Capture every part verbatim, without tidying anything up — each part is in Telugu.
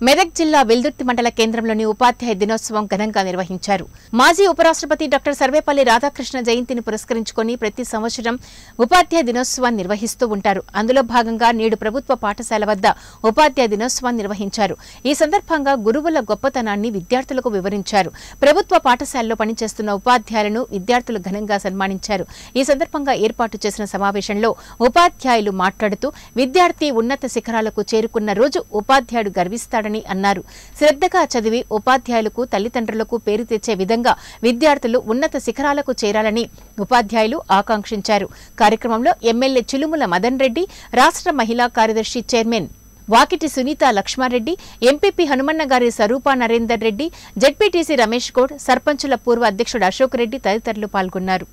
మెదక్ జిల్లా వెల్దుర్తి మండల కేంద్రంలోని ఉపాధ్యాయ దినోత్సవం ఘనంగా నిర్వహించారు. మాజీ ఉపరాష్ట్రపతి డాక్టర్ సర్వేపల్లి రాధాకృష్ణ జయంతిని పురస్కరించుకుని ప్రతి సంవత్సరం ఉపాధ్యాయ దినోత్సవాన్ని నిర్వహిస్తూ ఉంటారు. అందులో భాగంగా నేడు ప్రభుత్వ పాఠశాల వద్ద ఉపాధ్యాయ దినోత్సవాన్ని నిర్వహించారు. ఈ సందర్భంగా గురువుల గొప్పతనాన్ని విద్యార్థులకు వివరించారు. ప్రభుత్వ పాఠశాలలో పనిచేస్తున్న ఉపాధ్యాయులను విద్యార్థులు ఘనంగా సన్మానించారు. ఈ సందర్భంగా ఏర్పాటు చేసిన సమావేశంలో ఉపాధ్యాయులు మాట్లాడుతూ విద్యార్థి ఉన్నత శిఖరాలకు చేరుకున్న రోజు ఉపాధ్యాయుడు గర్విస్తాడని అన్నారు. శ్రద్ధగా చదివి ఉపాధ్యాయులకు తల్లిదండ్రులకు పేరు తెచ్చే విధంగా విద్యార్థులు ఉన్నత శిఖరాలకు చేరాలని ఉపాధ్యాయులు ఆకాంక్షించారు. కార్యక్రమంలో ఎమ్మెల్యే చిలుముల మదన్ రెడ్డి, రాష్ట్ర మహిళా కార్యదర్శి chairman Vakiti Sunitha Laxma Reddy, MPP Hanumannagari Swaroopa Narender Reddy, ZPTC Ramesh Goud, సర్పంచుల పూర్వ అధ్యక్షుడు అశోక్ రెడ్డి తదితరులు పాల్గొన్నారు.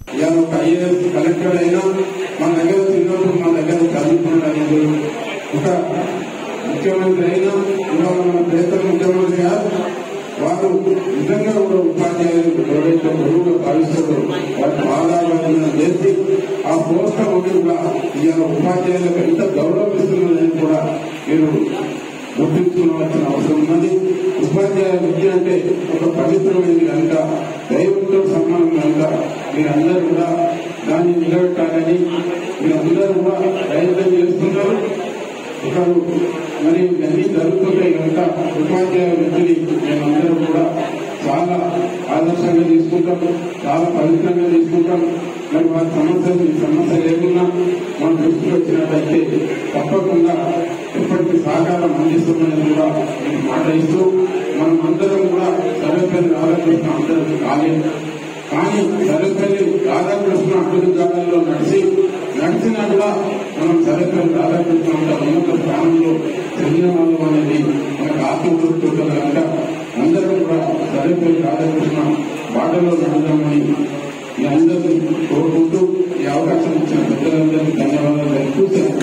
ముఖ్యమంత్రి అయినా మన ప్రేతల ముఖ్యమంత్రి గారు వారు నిజంగా కూడా ఉపాధ్యాయులకు ఎవరైతే గురువుగా భావిస్తారో వాటి ఆధారాలను చేసి ఆ పోస్టర్ ఉండి కూడా ఇవాళ ఉపాధ్యాయులకు ఎంత గౌరవం ఇస్తున్నదని కూడా మీరు గుర్తించుకోవాల్సిన అవసరం ఉన్నది. ఉపాధ్యాయ విద్య అంటే ఒక పవిత్రమైనది కనుక, దైవంతో సమానం కనుక మీరందరూ కూడా దాన్ని నిలబెట్టాలని మీరందరూ కూడా ప్రయత్నం చేస్తున్నారు. ఒకరు మరి అన్ని జరుగుతుంటాయి కనుక ఉపాధ్యాయ వృత్తిని మేమందరం కూడా చాలా ఆదర్శంగా తీసుకుంటాం, చాలా పవిత్రంగా తీసుకుంటాం. మరి వారి సమస్యలు సమస్య లేకుండా మన దృష్టికి వచ్చినట్టయితే తప్పకుండా ఎప్పటికీ సహకారం అందిస్తున్నాయని కూడా నేను మాట ఇస్తూ, మనం అందరం కూడా సర్వేపల్లి రాధాకృష్ణ అందరం కాలేదు, కానీ సర్వేపల్లి రాధాకృష్ణ అడుగు జాగాల్లో నడిచి నడిచినా కూడా మనం సర్వేపల్లి రాధాకృష్ణ ఉన్నత స్థానంలో చెందిన వాళ్ళం అనేది మనకు ఆత్మతృప్తి ఉంటుంది కనుక అందరం కూడా సర్వేపల్లి రాధాకృష్ణ బాటలో నడదామని మీ అందరినీ కోరుకుంటూ ఈ అవకాశం ఇచ్చిన పెద్దలందరికీ ధన్యవాదాలు తెలుపుతూ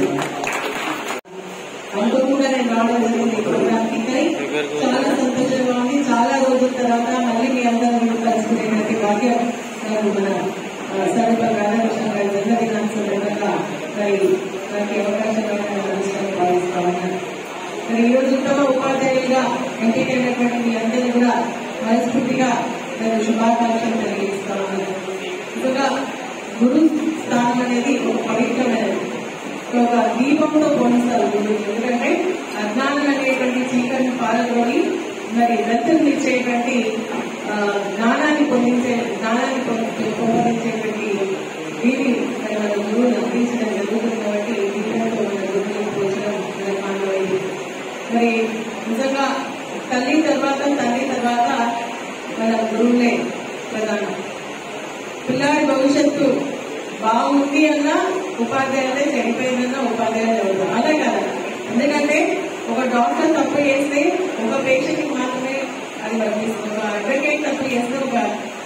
అనుకోకుండా నేను రావడం జరిగింది. ప్రోగ్రామ్కి చాలా సంతోషంగా ఉంది. చాలా రోజుల తర్వాత మళ్ళీ మీ అందరూ కలుసుకునేటువంటి భాగ్యం మన సర్వేపల్లి రాధాకృష్ణ గారి జన్మదినాన్ని సందర్భంగా మరి నాకు అవకాశం భావిస్తా ఉన్నాను. మరి ఈ రోజు ఉత్తమ ఉపాధ్యాయులుగా ఎంపికైనటువంటి మీ అందరినీ కూడా మనస్ఫూర్తిగా నేను శుభాకాంక్షలు తెలియజేస్తా ఉన్నాను. ఇంకా గురు స్థానం అనేది ఒక పవిత్రమైనది, ఒక దీపంతో పోలిస్తారు గురువు. ఎందుకంటే అజ్ఞానం అనేటువంటి చీకటిని పాల్గొని మరి వెలుతురు ఇచ్చేటువంటి జ్ఞానాన్ని పొందించే జ్ఞానాన్ని పొందించేటువంటి వీరి మన గురువును అందించడం జరుగుతుంది. కాబట్టి దీపంతో మన గురువులను పోల్చడం మానవైంది. మరి నిజంగా తల్లి తర్వాత తండ్రి తర్వాత మన గురువులే ప్రధానం. పిల్లాడి భవిష్యత్తు బాగుంది అన్న ఉపాధ్యాయులే, చెడిపోయిందన్న ఉపాధ్యాయులు అవుతారు. అదే కదా, ఎందుకంటే ఒక డాక్టర్ తప్పు చేస్తే ఒక పేషెంట్ కి మాత్రమే అది వర్తిస్తుంది, ఒక అడ్వకేట్ తప్పు చేస్తే ఒక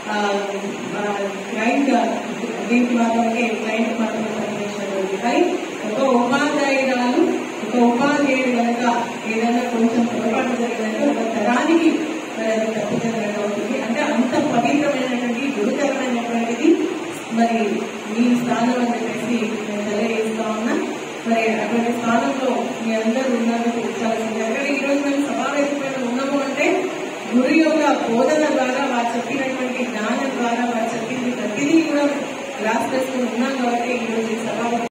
క్లయింట్ దీనికి మాత్రమే క్లయింట్ మాత్రమే పనిచేస్తుంది. కానీ ఒక ఉపాధ్యాయురాలు ఒక ఉపాధ్యాయుడు కనుక ఏదైనా కొంచెం పొరపాటు జరిగిందంటే ఒక తరానికి అది తప్పు జరిగినట్టు అవుతుంది. అంటే అంత పవిత్రమైనటువంటి గురుతరమైనటువంటిది మరి మీ స్థానం అని చెప్పేసి నేను తెలియజేస్తా ఉన్నా. మరి అటువంటి స్థానంలో మీ అందరూ ఉన్నందుకు చాలా సందర్భంగా ఈ రోజు మేము సమావేశమైన ఉన్నాము అంటే గురు యొక్క బోధన ద్వారా, వారు చెప్పినటువంటి జ్ఞానం ద్వారా, వారు చెప్పింది ప్రతిదీ కూడా గ్రాస్ చేసుకుని ఉన్నాం కాబట్టి ఈ రోజు సభ